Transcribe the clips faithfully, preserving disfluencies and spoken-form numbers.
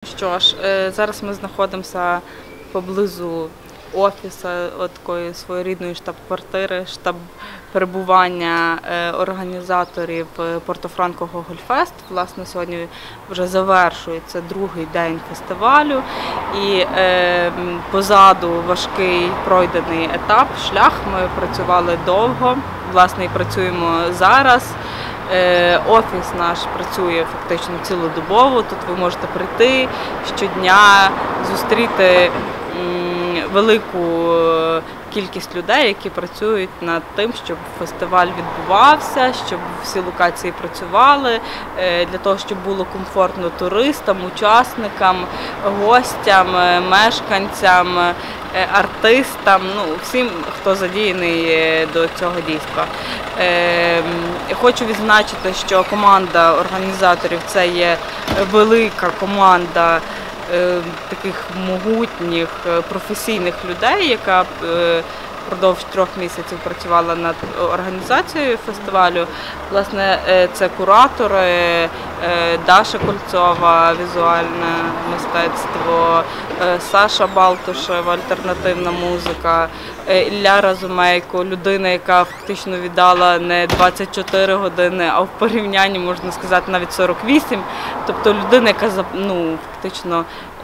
Що ж, зараз ми знаходимося поблизу офісу, такої своєрідної штаб-квартири, штаб перебування організаторів Порто-Франко Гогольфест. Власне, сьогодні вже завершується другий день фестивалю і е, позаду важкий пройдений етап, шлях. Ми працювали довго, власне, і працюємо зараз. Офіс наш працює фактично цілодобово, тут ви можете прийти щодня, зустріти велику кількість людей, які працюють над тим, щоб фестиваль відбувався, щоб всі локації працювали, для того, щоб було комфортно туристам, учасникам, гостям, мешканцям, артистам, ну, всім, хто задіяний до цього дійства. Хочу відзначити, що команда організаторів – це є велика команда таких могутніх професійних людей, яка впродовж трьох місяців працювала над організацією фестивалю. Власне, це куратори, Даша Кольцова, візуальне мистецтво, Саша Балтушев, альтернативна музика, Ілля Разумейко, людина, яка фактично віддала не двадцять чотири години, а в порівнянні, можна сказати, навіть сорок вісім. Тобто людина, яка ну, фактично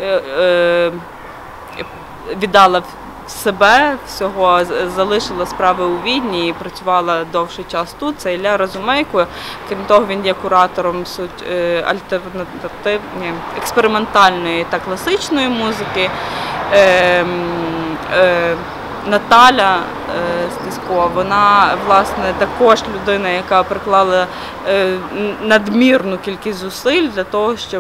віддала себе, всього, залишила справи у Відні і працювала довший час тут. Це Ілля Разумейко. Крім того, він є куратором альтернативної, експериментальної та класичної музики. Наталя Стисько, вона, власне, також людина, яка приклала надмірну кількість зусиль для того, щоб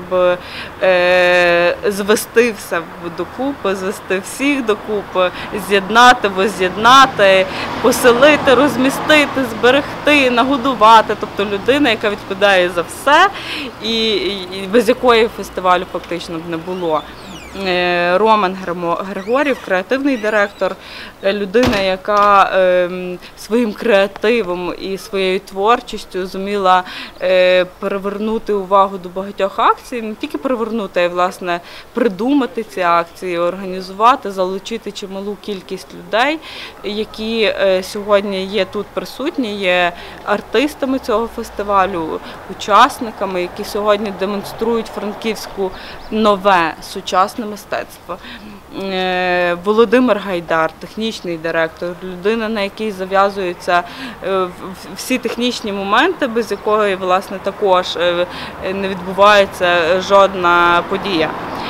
звести все докупи, звести всіх докупи, з'єднати, воз'єднати, поселити, розмістити, зберегти, нагодувати. Тобто людина, яка відповідає за все і без якої фестивалю фактично б не було. Роман Григорів, креативний директор, людина, яка своїм креативом і своєю творчістю зуміла перевернути увагу до багатьох акцій, не тільки перевернути, а й, власне, придумати ці акції, організувати, залучити чималу кількість людей, які сьогодні є тут присутні, є артистами цього фестивалю, учасниками, які сьогодні демонструють франківську нове, сучасне мистецтво. Володимир Гайдар, технічний директор, людина, на якій зав'язуються всі технічні моменти, без якої, власне, також не відбувається жодна подія.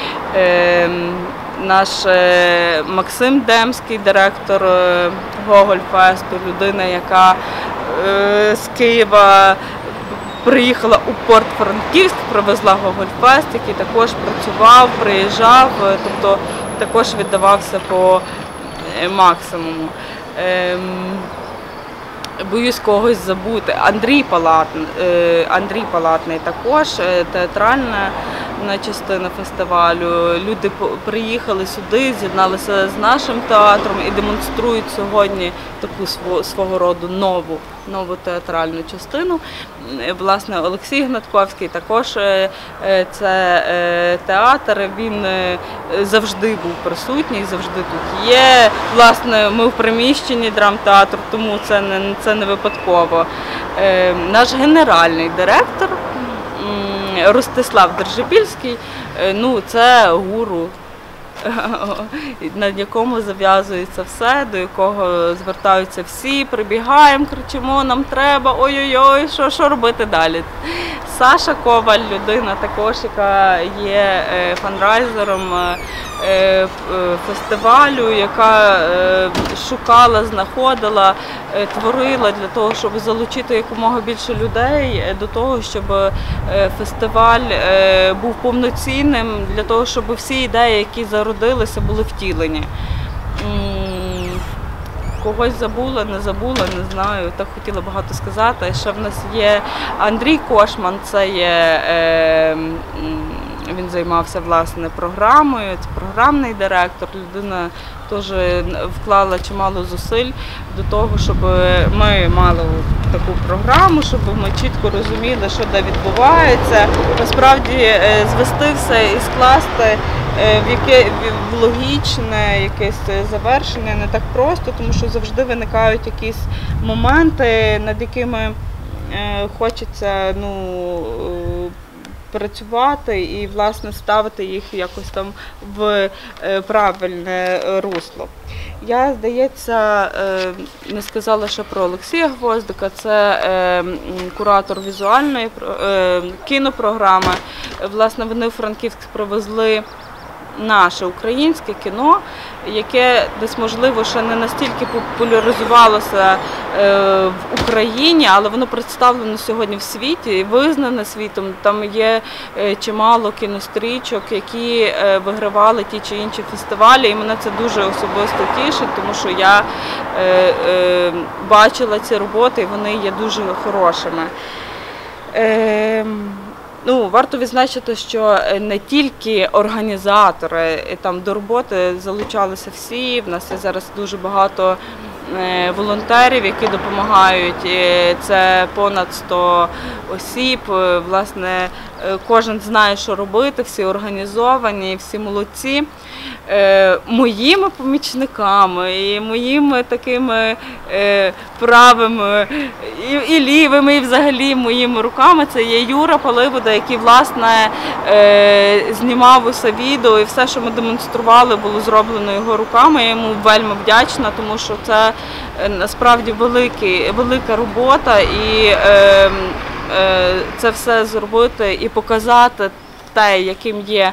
Наш Максим Демський, директор Гогольфесту, людина, яка з Києва приїхала у Порт-Франківськ, привезла Гогольфест, який також працював, приїжджав, тобто також віддавався по максимуму. Боюсь когось забути. Андрій Палатний, Андрій Палатний також, театральна частина фестивалю. Люди приїхали сюди, з'єдналися з нашим театром і демонструють сьогодні таку свого роду нову, нову театральну частину. Власне, Олексій Гнатковський також це театр, він завжди був присутній, завжди тут є. Власне, ми в приміщенні драмтеатру, тому це не, це не випадково. Наш генеральний директор Ростислав Держибільський, ну, це гуру, над якому зав'язується все, до якого звертаються всі, прибігаємо, кричимо, нам треба, ой-ой-ой, що, що робити далі. Саша Коваль, людина також, яка є фандрайзером фестивалю, яка шукала, знаходила, творила для того, щоб залучити якомога більше людей до того, щоб фестиваль був повноцінним, для того, щоб всі ідеї, які зародилися, були втілені. Когось забула, не забула, не знаю, так хотіла багато сказати. Ще в нас є Андрій Кошман, це є він займався власне програмою, це програмний директор, людина теж вклала чимало зусиль до того, щоб ми мали таку програму, щоб ми чітко розуміли, що де відбувається. Насправді звести все і скласти в яке в логічне якесь завершення не так просто, тому що завжди виникають якісь моменти, над якими хочеться ну, працювати і, власне, ставити їх якось там в правильне русло. Я, здається, не сказала ще про Олексія Гвоздика, це куратор візуальної кінопрограми. Власне, вони в Франківськ привезли наше українське кіно, яке десь, можливо, ще не настільки популяризувалося в Україні, але воно представлено сьогодні в світі і визнане світом. Там є чимало кінострічок, які вигравали ті чи інші фестивалі, і мене це дуже особисто тішить, тому що я бачила ці роботи, і вони є дуже хорошими. Ну, варто відзначити, що не тільки організатори, там до роботи залучалися всі, в нас є зараз дуже багато волонтерів, які допомагають, це понад сто осіб, власне, кожен знає, що робити, всі організовані, всі молодці. Моїми помічниками і моїми такими правими і лівими, і взагалі моїми руками це є Юра Паливода, який, власне, знімав усе відео, і все, що ми демонстрували, було зроблено його руками. Я йому вельми вдячна, тому що це насправді великий, велика робота, і це все зробити і показати те, яким є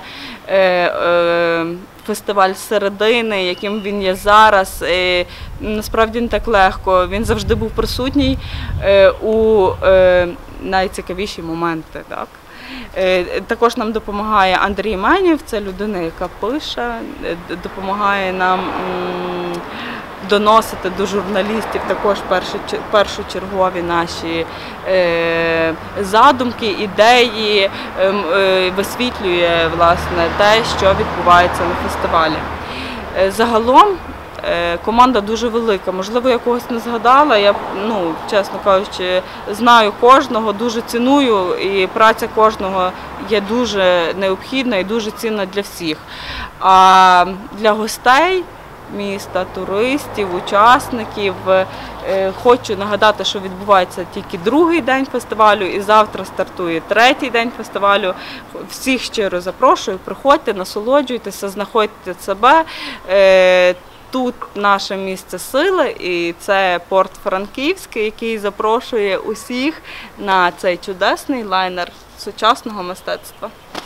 фестиваль зсередини, яким він є зараз. І насправді не так легко. Він завжди був присутній у найцікавіші моменти. Так? Також нам допомагає Андрій Менєв, це людина, яка пише, допомагає нам доносити до журналістів також першочергові наші задумки, ідеї, висвітлює, власне, те, що відбувається на фестивалі. Загалом команда дуже велика. Можливо, я когось не згадала, я, ну, чесно кажучи, знаю кожного, дуже ціную, і праця кожного є дуже необхідна і дуже цінна для всіх. А для гостей міста, туристів, учасників. Хочу нагадати, що відбувається тільки другий день фестивалю і завтра стартує третій день фестивалю. Всіх щиро запрошую, приходьте, насолоджуйтеся, знаходьте себе. Тут наше місце сили, і це порт Франківський, який запрошує усіх на цей чудесний лайнер сучасного мистецтва.